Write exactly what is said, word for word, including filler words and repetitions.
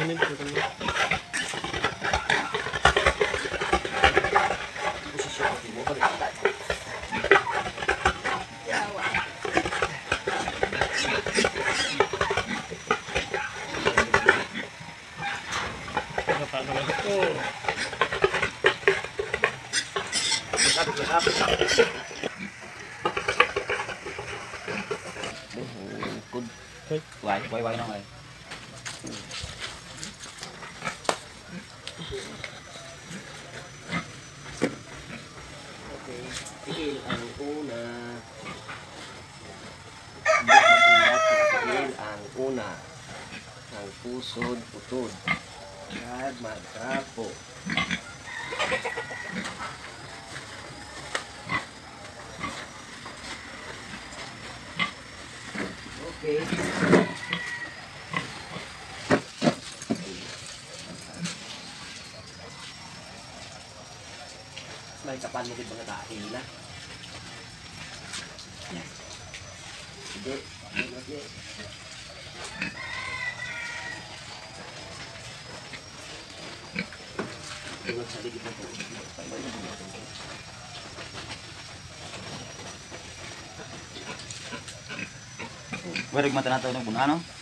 Kanin po kami. Good. Quay, quay quay nó rồi. Okay, tigil ang una. Tigil ang una. Ang pusod, putod. At magtrapo. Okay. May kapan mo din mga dahil na. Hindi. Hindi. Tulad sa ligid na po. Pwede mata na ito ng bunano.